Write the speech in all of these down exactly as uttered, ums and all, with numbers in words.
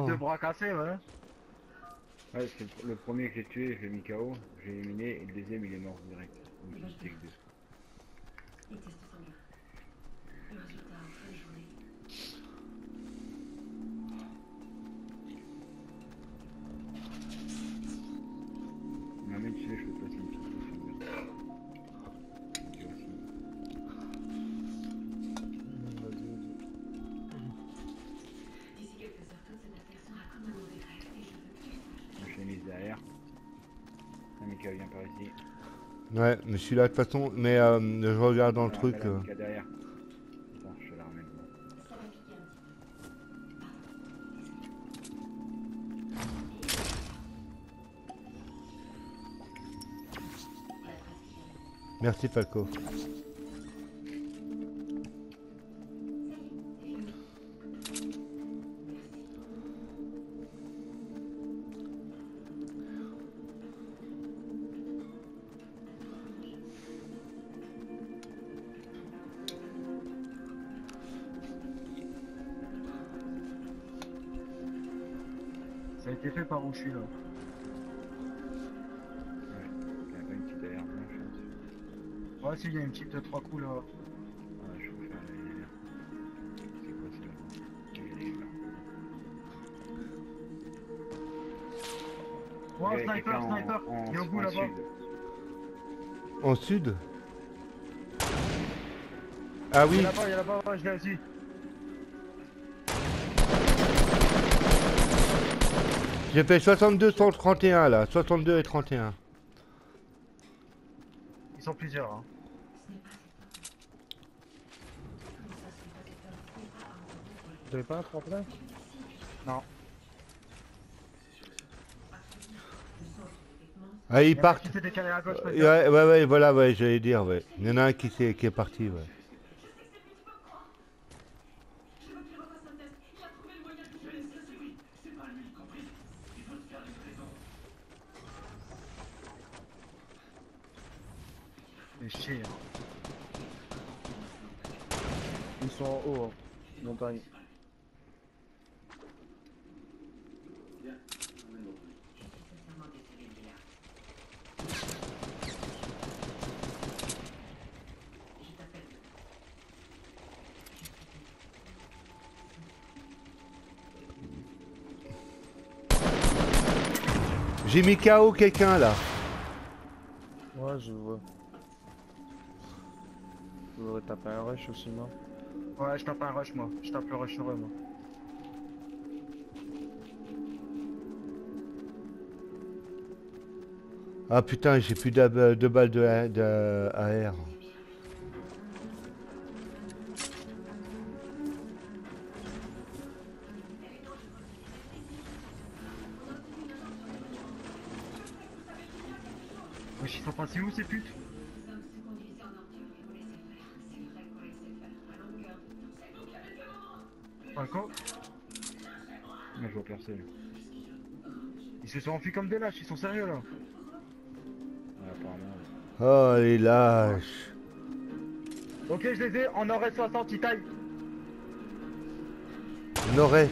non. Deux bras cassés, ouais. Ouais, c'est le, le premier que j'ai tué, j'ai mis K O, j'ai éliminé, et le deuxième il est mort direct. Donc il était que deux. Les tests sanguins. Le résultat en fin de journée. Ma main, tu sais, je peux passer une petite potion verte. Ok aussi. Vas-y, vas-y. D'ici quelques heures, toute cette affaire sera comme un mauvais rêve et je veux que tu le saches. Je l'ai mise derrière. Ah, Mika, viens par ici. Ouais, mais je suis là de toute façon. Mais euh, je regarde dans le Voilà, truc. là, euh. Mika derrière. Attends, je te la ramène. Ça va piquer un petit peu. Merci Falco. Ça a été fait par où je suis là. Ouais, il y a pas une petite derrière blanche, je pense. Ouais, si, il y a une petite trois coups là. Ah, je peux faire les... C'est quoi ça là? Il y a des là. Ouais, Il y a sniper, quelqu'un sniper. en- en- Il est au bout en là-bas. sud. En sud. Ah Il oui. est là-bas, il est là-bas, ouais, je l'ai aussi. J'ai fait soixante-deux sur trente et un là. soixante-deux et trente et un. Ils sont plusieurs. Hein. T'avais pas un tremplin? Non. Ah, ils Il y en a partent. qui s'est décalé à gauche, Euh, peut-être. Ouais, ouais, ouais, voilà, ouais, j'allais dire, ouais. Il y en a un qui, est, qui est parti, ouais. Mais chier. Ils sont en haut, hein. Montagne. J'ai mis K O quelqu'un là. Ouais, je vois. Je voudrais taper un rush aussi, moi. Ouais, je tape un rush, moi. Je tape le rush sur eux, moi. Ah putain, j'ai plus de, de balles de, de A R. Wesh, ils sont passés où ces putes? Falco? Moi je vois personne. Ils se sont enfuis comme des lâches, ils sont sérieux là. Ouais, apparemment. Ouais. Oh, les lâches. Ok, je les ai en nord-est soixante, ils taillent. Nord-est.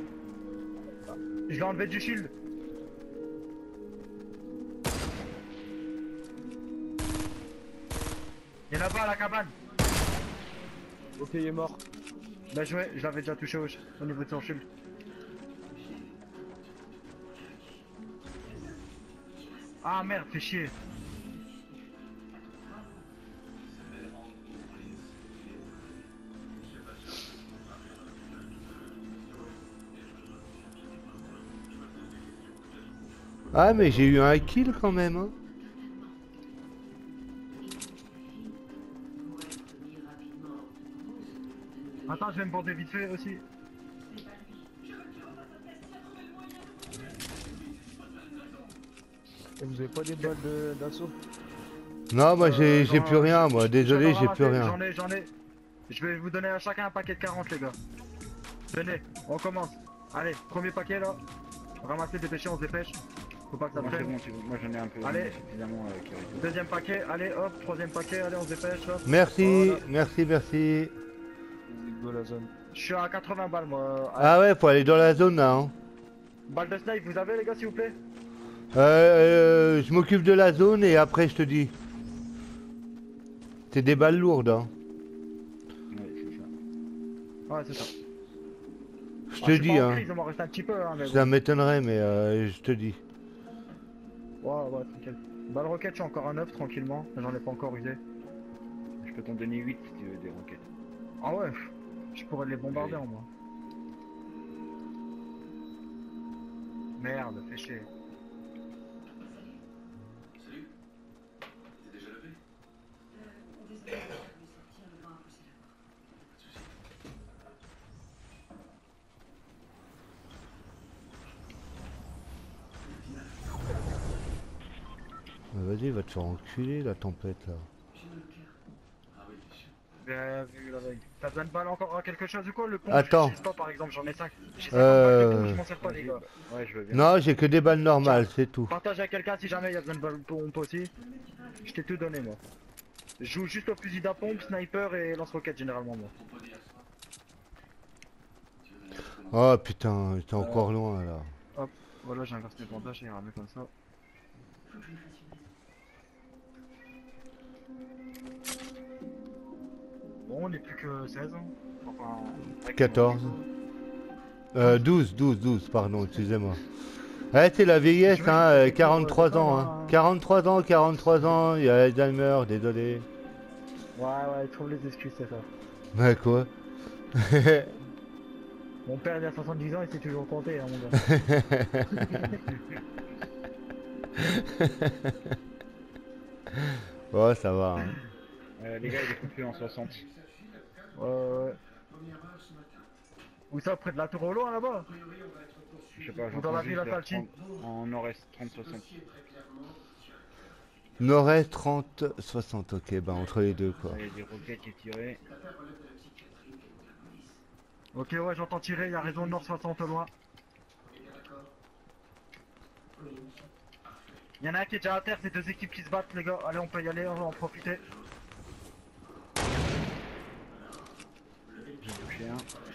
Je l'ai enlevé du shield. Il est là-bas à la cabane. Ok, il est mort. Bien joué, je l'avais déjà touché au, au niveau de son shield. Ah merde, fais chier. Ah, mais j'ai eu un kill quand même, hein. Attends, je vais me border vite fait aussi. Et vous avez pas des balles de- d'assaut? Non, moi j'ai Euh, j'ai non, plus rien, moi. je- Désolé, j'en ai j'ai plus ramassé, rien. J'en ai, j'en ai. Je vais vous donner à chacun un paquet de quarante, les gars. Venez, on commence. Allez, premier paquet là. Ramassez, dépêchez, on se dépêche. Faut pas que ça Moi, c'est traîne. bon, tu- moi j'en ai un peu. Allez. Suffisamment avec Kirito. Deuxième paquet, allez hop, troisième paquet, allez on se dépêche hop. Merci, Voilà. merci, merci. Vas-y, go la zone. Je suis à quatre-vingts balles moi. Ah ouais, faut aller dans la zone là, hein. Balle de snipe, vous avez les gars s'il vous plaît? Euh, euh, je m'occupe de la zone et après je te dis. C'est des balles lourdes, hein. Ouais, c'est ça. Ouais, c'est ça. Je Ah, te suis dis, pas en hein. crise, il m'en reste un petit peu, hein, mais Ça m'étonnerait, mais euh, je te dis. bon. Ouais, ouais, tranquille. Balle roquette, je suis encore à neuf tranquillement, j'en ai pas encore usé. Je peux t'en donner huit si tu veux des roquettes. Ah ouais, je pourrais les bombarder en moi. Merde, fais chier. Salut. T'es déjà levé? Euh, désolé, j'ai voulu sortir, le vent a poussé la porte. Pas de soucis. Bah, vas-y, va te faire enculer la tempête là. J'ai mal au cœur. Ah oui, bien sûr. Bien vu la veille. T'as besoin de balles encore à quelque chose ou quoi? Le pont, Attends. je sais pas par exemple, j'en ai cinq. J'ai cinquante Euh, balles de pont, je m'en sers pas les gars. Ouais, je veux bien. Non, j'ai que des balles normales, c'est tout. Partage à quelqu'un si jamais il y a besoin de balles de pompe aussi. Je t'ai tout donné moi. Je joue juste au fusil d'apompe, sniper et lance-roquette généralement moi. Ton pote hier soir. Tu veux donner un coup de main? Oh putain, t'es encore loin là. Hop, voilà j'inverse mes bandages et ramène comme ça. Faut que je me fasse une maison. Bon, on est plus que seize. Hein. Enfin, avec quatorze. Euh, douze, douze, douze, pardon, excusez-moi. Ouais, c'est la vieillesse, hein, euh, quarante-trois ans, hein. quarante-trois ans, quarante-trois ans, il y a Alzheimer, désolé. Ouais, ouais, il trouve les excuses, c'est ça. Ouais, quoi? Mon père il a soixante-dix ans, il sait toujours compter, hein, mon gars. Oh, ça va. Hein. Euh, les gars, il est coupé en soixante. Ouais, ouais. Où ça, près de la tour au loin là-bas? Je sais pas, Ou dans la j'entends ville juste à vers Salchi. trente en nord-est, trente soixante. Nord-Est, trente, soixante, ok, bah entre les deux, quoi. Il y a des roquettes qui tirées. Ok, ouais, j'entends tirer, il y a raison, nord soixante au loin. Il y en a un qui est déjà à terre, c'est deux équipes qui se battent, les gars. Allez, on peut y aller, on va en profiter. J'ai touché un.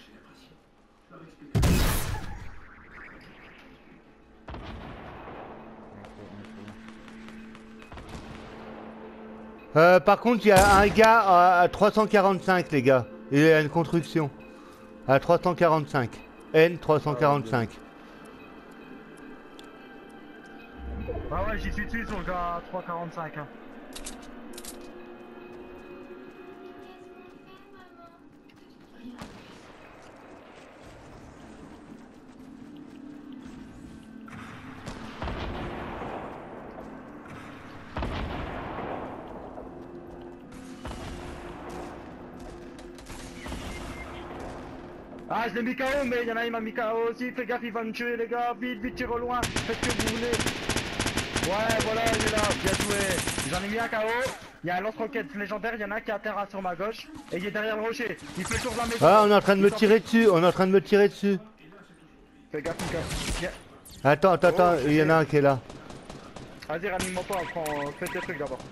Euh, par contre, il y a un gars à, à trois cent quarante-cinq, les gars. Il y a une construction. À trois cent quarante-cinq. N trois cent quarante-cinq. Ah ouais, j'y suis dessus sur le gars à trois quarante-cinq. Hein. Ah, je l'ai mis K O, mais il y en a, il m'a mis K O aussi. Fais gaffe, il va me tuer, les gars. Vite, vite, tire au loin. Faites ce que vous voulez. Ouais, voilà, il est là. Bien joué. J'en ai mis un K O. Il y a un lance-roquette légendaire. Il y en a un qui est à terre sur ma gauche. Et il est derrière le rocher. Il fait le tour de la maison. Ah, on est en train de me Il s'en tirer dessus. On est en train de me tirer dessus. Fais gaffe, Mika. Viens. Attends, attends, attends. Oh, Il y en a un qui est là. Vas-y, ranime-moi pas. Prends... Fais tes trucs d'abord.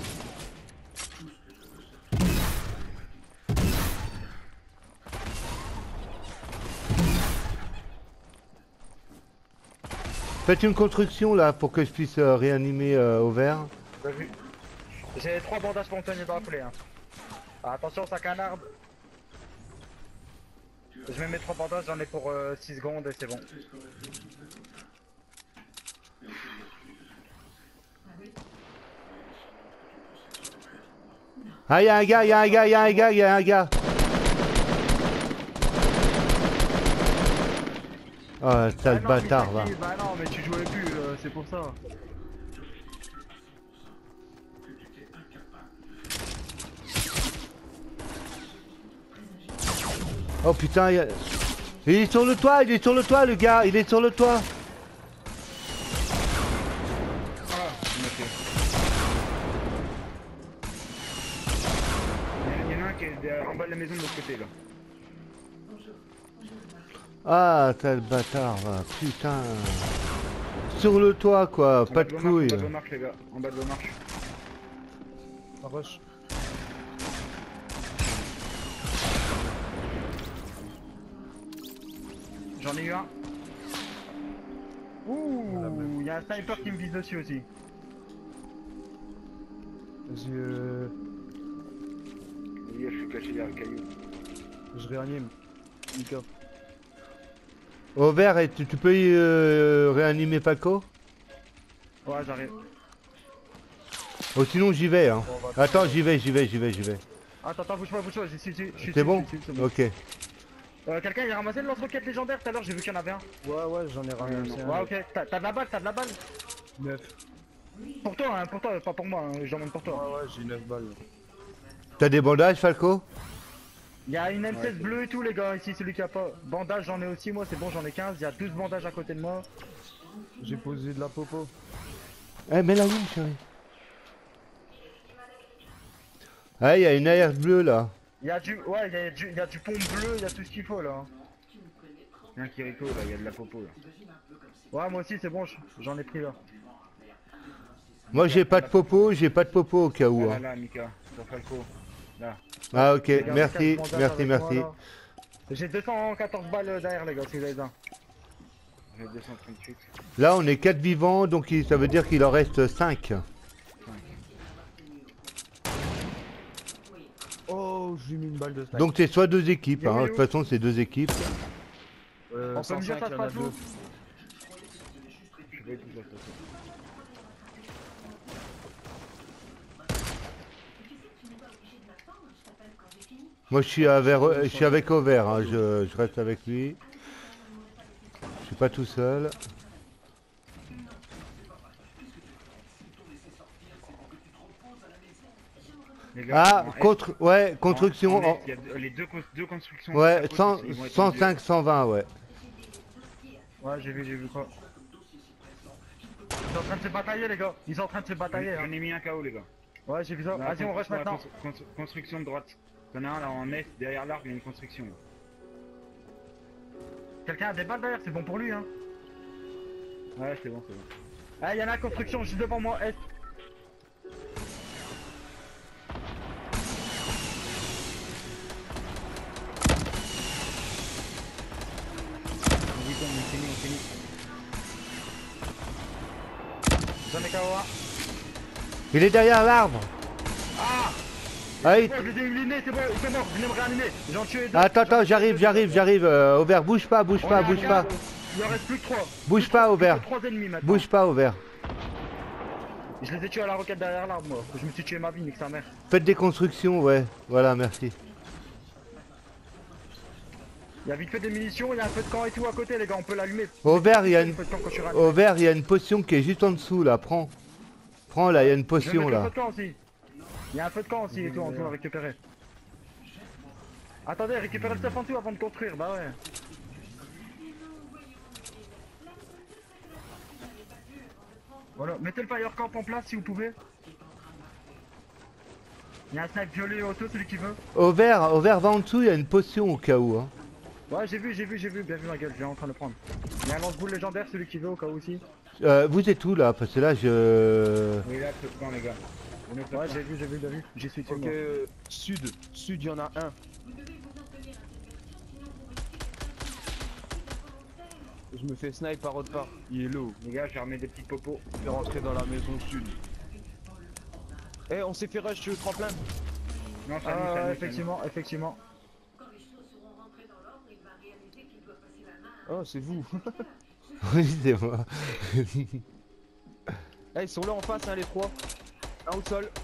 Faites une construction là pour que je puisse euh, réanimer euh, au vert. T'as vu? J'ai trois bandages spontanés dans la foulée. Hein. Ah, attention, ça canarde. Je mets mes trois bandages, j'en ai pour euh, six secondes et c'est bon. Ah, il y a un gars, il y a un gars, il y a un gars, il y a un gars. Oh, sale Ah non, bâtard, va. Misaki, bah non, mais tu jouais plus, euh, c'est pour ça. Oh putain, il, y a... il est sur le toit, il est sur le toit, le gars, il est sur le toit. Ah, il m'a fait. Il y en a un qui est derrière- en bas de la maison de l'autre côté là. Ah, sale bâtard, va. Putain. Sur le toit, quoi, En pas bas de vos marches, couilles. En bas de vos marches, les gars. En bas de vos marches. En rush. J'en ai eu un. Il y a un sniper qui me vise dessus aussi. Vas-y, euh... Oui, je suis caché derrière le caillou. je réanime. Mika. Au vert, et tu, tu peux y, euh, réanimer Paco? Ouais, j'arrive. Oh, sinon j'y vais, hein. Attends, j'y vais, j'y vais, j'y vais, j'y vais. Attends, attends, bouge pas, bouge pas, j'y suis, j'y suis, j'y suis. C'est bon? j'y suis, c'est bon. Ok. Euh, quelqu'un il a ramassé le lance-roquette légendaire tout à l'heure, j'ai vu qu'il y en avait un. Ouais, ouais, j'en ai ramené un. Ouais, ok, t'as t'as de la balle, t'as de la balle. neuf. Pour toi, hein, pour toi, pas pour moi, hein, je demande pour Ouais, toi. ouais, j'ai neuf balles. T'as des bandages, Falco? Il y a une M seize bleue et tout, les gars, ici, celui qui a pas. Bandage, j'en ai aussi, moi, c'est bon, j'en ai quinze. Il y a douze bandages à côté de moi. J'ai posé de la popo. Eh, mets la ligne, chérie. Ah, il y a une A R bleue là. Il y a du. Ouais, il y a du, il y a du pont bleu, il y a tout ce qu'il faut là. Il y a un Kirito là, il y a de la popo là. Ouais, moi aussi, c'est bon, j'en ai pris là. Moi j'ai pas de popo, j'ai pas de popo au cas où. Là, Hein. là, là, Mika, sur Falco. Là. Ah ok, Les gars, merci, quatre bandages merci, avec merci. moi, là. J'ai deux cent quatorze balles derrière, les gars, si vous avez besoin. J'ai deux cent trente-huit. Là on est quatre vivants, donc il- ça veut dire qu'il en reste cinq. Oh, j'ai mis une balle de snipe. Donc c'est soit deux équipes, hein. De toute façon c'est deux équipes. euh, On peut me dire ça se cent cinq, il y en a passe où? deux. Je vais tout ça, ça. Moi je suis, avec, je suis avec Auvert, hein. je, je reste avec lui. Je suis pas tout seul. Les gars, Ah, en S, contre, ouais, en- construction. en S, en- il y a deux- les deux, cons- deux constructions. Ouais, côte à côte, cent, ils vont être cent vendus. cinq, cent vingt, ouais. Ouais, j'ai vu, j'ai vu quoi. Ils sont en train de se batailler, les gars. Ils sont en train de se batailler. J'en Hein. ai mis un K O les gars. Ouais, j'ai vu ça. Là, Vas-y, on rush sur la maintenant. cons- cons- construction de droite. T'en as un là en S, derrière l'arbre, il y a une construction. Quelqu'un a des balles derrière, c'est bon pour lui, hein. Ouais, c'est bon, c'est bon. Ah, il y en a une construction juste devant moi, S. Oui, on est fini, on finit. J'en ai K O un. Il est derrière l'arbre. Ah, Ah, il- bon, je les ai éliminés, c'est bon, ils sont morts, venez me réanimer. J'en tué deux. Attends, attends, j'arrive, j'arrive, j'arrive. Euh, Auvert, bouge pas, bouge On pas, est à bouge quatre, pas. Il en reste plus que trois. Bouge pas, Auvert. Trois ennemis maintenant. Bouge pas, Auvert. Je les ai tués à la roquette derrière l'arbre, moi. Je me suis tué ma vie, nique sa mère. Faites des constructions, ouais. Voilà, merci. Il y a vite fait des munitions, il y a un feu de camp et tout à côté, les gars, on peut l'allumer. Auvert, il y a une, Feu de camp quand je suis réanimé. Auvert, il y a une potion qui est juste en dessous, là. Prends. Prends, là, il y a une Je vais potion, mettre le là. feu de camp aussi. Il y a un feu de camp aussi et tout en dessous à récupérer. Attendez, récupérez le stuff en dessous avant de construire, bah ouais. Voilà, mettez le fire camp en place si vous pouvez. Il y a un snipe violet auto, celui qui veut. Auvert, Auvert, va en dessous, il y a une potion au cas où, hein. Ouais, j'ai vu, j'ai vu, j'ai vu, bien vu ma gueule, je viens en train de le prendre. Il y a un lance-boule légendaire, celui qui veut au cas où aussi. Euh, vous êtes où, là? Parce que là, je... Oui, là, ce plan, les gars. On est au Ouais, plan. j'ai vu, j'ai vu, j'ai vu. J'y suis, tout Ok, euh, sud. Sud, il y en a un. Je me fais snipe par autre part. Il est low. Les gars, j'ai remis des petits popos. Je vais rentrer dans la maison sud. Eh, on s'est fait rush sur le tremplin. Non, ça Ah, nous, ça ouais, nous, effectivement, effectivement. Quand les choses seront rentrées dans l'ordre, il va réaliser qu'il doit passer la main. Oh, c'est vous. Oui, c'est moi. Eh, ils sont là en face, hein, les trois. Un au sol.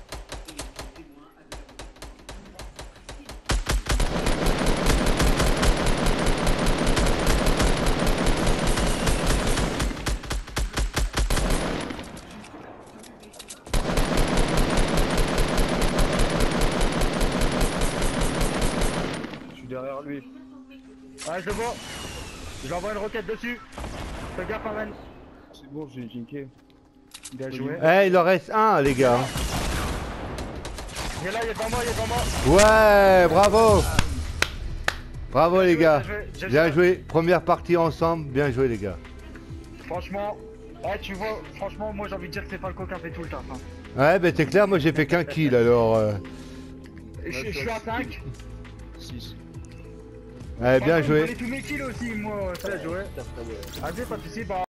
Je suis derrière lui. Ouais, je le vois. Je lui envoie une roquette dessus. Fais gaffe, Amen. C'est bon, j'ai jinké. Bien joué. Eh, il en reste un, les gars. Il est là, il est devant moi, il est devant moi. Ouais, bravo. Bravo, les gars. Bien joué, j'ai Bien joué. joué. Première partie ensemble. Bien joué, les gars. Franchement, ouais, tu vois, franchement, moi j'ai envie de dire que c'est Falco qui a fait tout le taf. Hein. Ouais, ben c'est clair, moi j'ai fait qu'un kill, alors... euh, Et je, je suis à cinq. six. Ouais, bien Franchement, joué. il fallait tous mes kills aussi, moi, ça a joué. Allez, pas de soucis, bah.